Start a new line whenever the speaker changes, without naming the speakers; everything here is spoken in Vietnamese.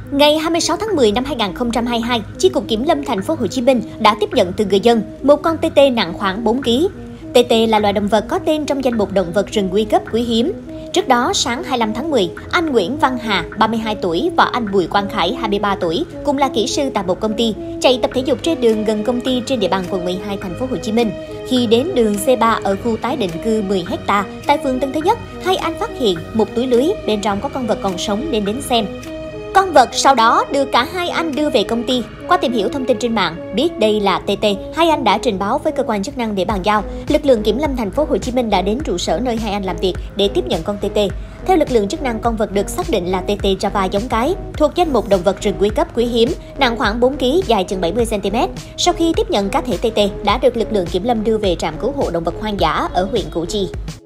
Ngày 26 tháng 10 năm 2022, Chi cục Kiểm lâm thành phố Hồ Chí Minh đã tiếp nhận từ người dân một con TT nặng khoảng 4 kg. TT là loài động vật có tên trong danh mục động vật rừng nguy cấp quý hiếm. Trước đó, sáng 25 tháng 10, anh Nguyễn Văn Hà, 32 tuổi và anh Bùi Quang Khải, 23 tuổi, cùng là kỹ sư tại một công ty, chạy tập thể dục trên đường gần công ty trên địa bàn quận 12 thành phố Hồ Chí Minh. Khi đến đường C3 ở khu tái định cư 10 ha tại phường Tân Thới Nhất, hai anh phát hiện một túi lưới bên trong có con vật còn sống nên đến xem. Con vật sau đó được cả hai anh đưa về công ty. Qua tìm hiểu thông tin trên mạng, biết đây là TT, hai anh đã trình báo với cơ quan chức năng để bàn giao. Lực lượng Kiểm lâm thành phố Hồ Chí Minh đã đến trụ sở nơi hai anh làm việc để tiếp nhận con TT. Theo lực lượng chức năng, con vật được xác định là TT Java giống cái, thuộc danh mục động vật rừng nguy cấp quý hiếm, nặng khoảng 4 kg, dài chừng 70 cm. Sau khi tiếp nhận cá thể TT đã được lực lượng Kiểm lâm đưa về trạm cứu hộ động vật hoang dã ở huyện Củ Chi.